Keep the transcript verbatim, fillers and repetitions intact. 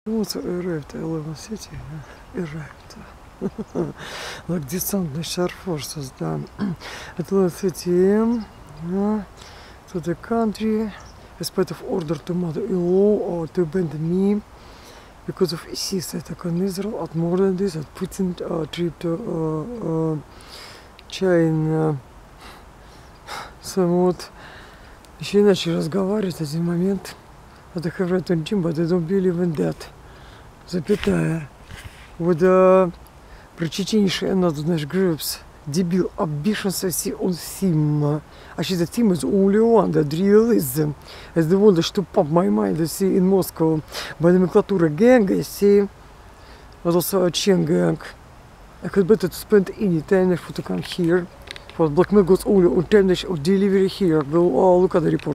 Also arrived at eleven city, uh, arrived. Like descent air forces done at eleven thirty a m uh, to the country, as part of order to mother-in-law or to abandon me because of ISIS attack on Israel. At more than this, at Putin uh, trip to uh, uh, China. Somewhat. Еще иначе разговаривать в один момент. But I have read on Jim, but I don't believe in that. Запятая. With the причетнейшие another nation groups. Дебил, обиженся все on theme. Actually, the theme is only one, that realism. As the one that to pump my mind, I see in Moscow. By the nomenclature gang, I see. But also a chain gang. I could better to spend any time for to come here. But blackmail goes only on time of delivery here. We'll all look at the report.